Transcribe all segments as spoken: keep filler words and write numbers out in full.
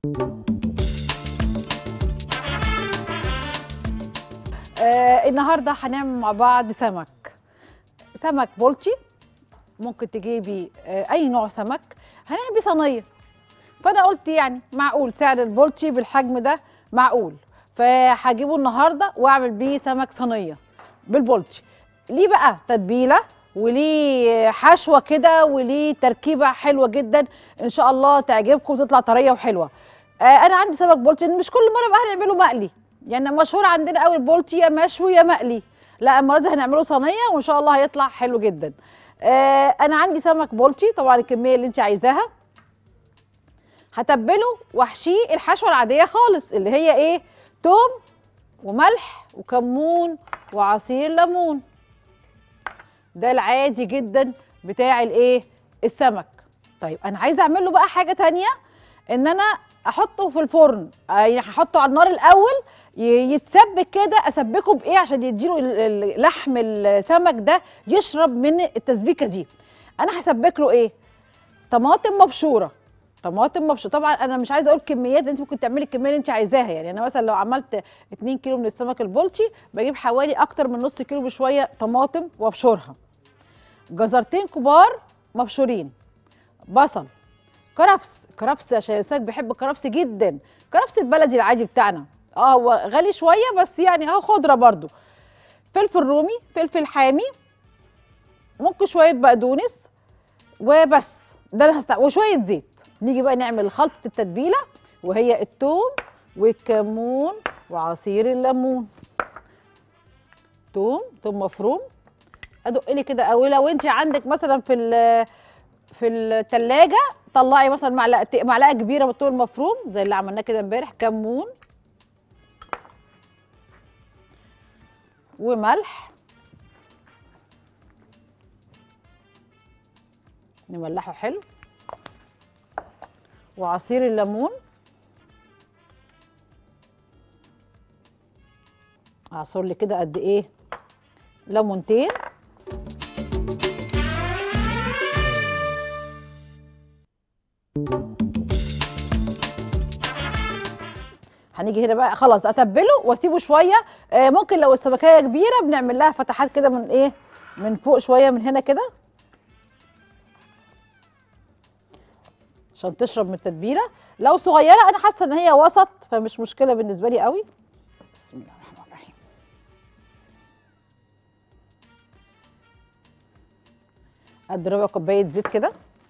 آه النهارده هنعمل مع بعض سمك سمك بولتي. ممكن تجيبي آه اي نوع سمك، هنعمل بيه صينيه. فانا قلت يعني معقول سعر البولتي بالحجم ده، معقول، فهجيبه النهارده واعمل بيه سمك صينيه بالبولتي. ليه بقى تتبيله وليه حشوه كده وليه تركيبه حلوه جدا، ان شاء الله تعجبكم وتطلع طريه وحلوه. آه انا عندي سمك بولتي، مش كل مره بقى هنعمله مقلي، يعني مشهور عندنا قوي البولتي يا مشوي يا مقلي. لا المره دي هنعمله صينيه وان شاء الله هيطلع حلو جدا. آه انا عندي سمك بولتي، طبعا الكميه اللي انت عايزاها. هتبله واحشيه الحشوه العاديه خالص اللي هي ايه؟ توم وملح وكمون وعصير ليمون. ده العادي جدا بتاع الايه؟ السمك. طيب انا عايزه اعمل له بقى حاجه تانية، ان انا احطه في الفرن، يعني هحطه على النار الاول يتسبك كده. اسبكه بايه عشان يديله لحم السمك ده يشرب من التسبيكه دي؟ انا هسبك له ايه؟ طماطم مبشوره. طماطم مبشوره، طبعا انا مش عايزه اقول كميات، انت ممكن تعملي الكميه اللي انت عايزاها. يعني انا مثلا لو عملت اتنين كيلو من السمك البلطي بجيب حوالي اكتر من نص كيلو بشويه طماطم وابشرها. جزرتين كبار مبشورين، بصل، كرفس. كرفس عشان السمك بيحب الكرفس جدا، كرفس البلدي العادي بتاعنا. اه هو غالي شويه بس يعني اهو خضره برضو. فلفل رومي، فلفل حامي، ممكن شويه بقدونس وبس. ده انا هستع... وشويه زيت. نيجي بقى نعمل خلطه التتبيله، وهي الثوم والكمون وعصير الليمون. توم توم مفروم، ادق لي كده قوي. لو انت عندك مثلا في في الثلاجه طلعي مثلا معلقه معلقه كبيره من الثوم المفروم زي اللي عملناه كده امبارح. كمون وملح، نملحه حلو، وعصير الليمون. اعصر لي كده قد ايه؟ ليمونتين. هنيجي هنا بقى خلاص اتبله واسيبه شويه. آه ممكن لو السمكيه كبيره بنعمل لها فتحات كده من ايه؟ من فوق شويه، من هنا كده عشان تشرب من التتبيله. لو صغيره انا حاسه ان هي وسط فمش مشكله بالنسبه لي قوي. بسم الله الرحمن الرحيم. قد ربع كوبايه زيت كده.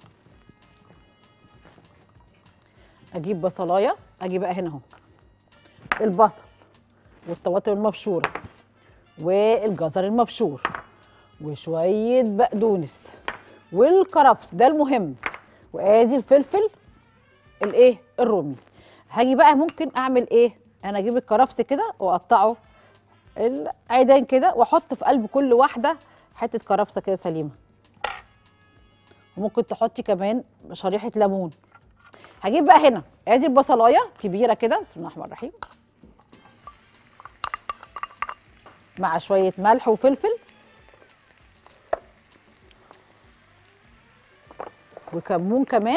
اجيب بصلايه، اجي بقى هنا اهو البصل والطماطم المبشوره والجزر المبشور وشويه بقدونس والكرفس، ده المهم، وادي الفلفل الايه؟ الرومي. هاجي بقى ممكن اعمل ايه؟ انا اجيب الكرفس كده واقطعه العيدان كده واحط في قلب كل واحده حته كرفسه كده سليمه. وممكن تحطي كمان شريحه ليمون. هجيب بقى هنا ادي البصلايه كبيره كده، بسم الله الرحمن الرحيم، مع شويه ملح وفلفل وكمون كمان،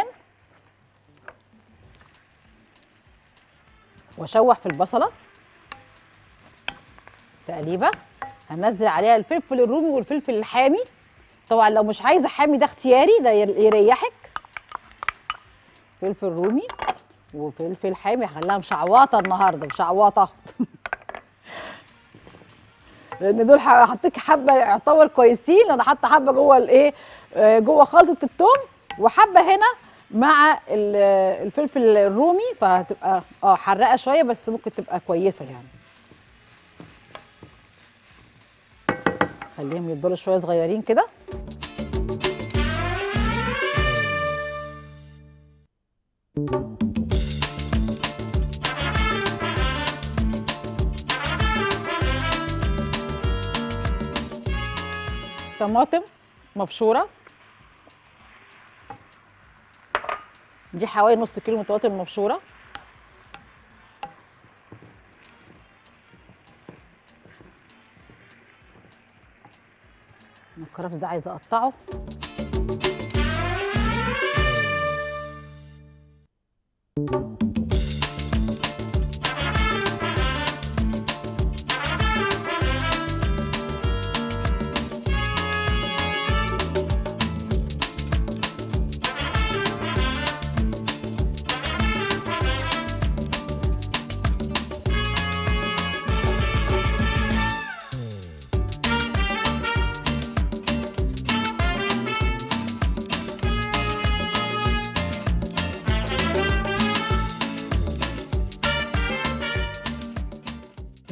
واشوح في البصله تقليبه. هنزل عليها الفلفل الرومي والفلفل الحامي. طبعا لو مش عايزه حامي ده اختياري، ده يريحك. فلفل رومي وفلفل حامي، هخليها مشعوطه النهارده، مشعوطه لان دول حطيت حبه يعتبر كويسين. انا حاطه حبه جوه الايه؟ جوه خلطه الثوم، وحبه هنا مع الفلفل الرومي، فهتبقى اه حرقه شويه بس ممكن تبقى كويسه يعني. خليهم يفضلوا شويه صغيرين كده. طماطم مبشوره، دي حوالي نص كيلو من طماطم مبشوره. الكرفس ده عايزه اقطعه.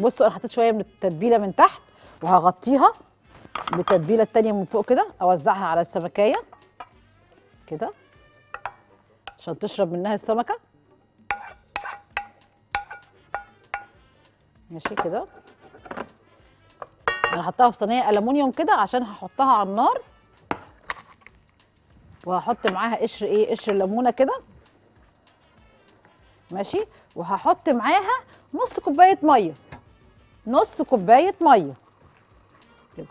بصوا انا حطيت شويه من التتبيله من تحت، وهغطيها بالتتبيله التانيه من فوق كده، اوزعها على السمكيه كده عشان تشرب منها السمكه. ماشي كده. انا هحطها في صينيه الومنيوم كده عشان هحطها على النار، وهحط معاها قشر ايه قشر ليمونه كده. ماشي. وهحط معاها نص كوبايه ميه، نص كوبايه ميه كده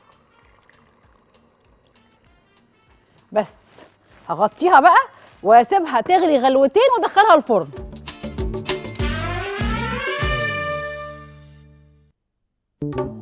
بس. هغطيها بقى واسيبها تغلي غلوتين وادخلها الفرن.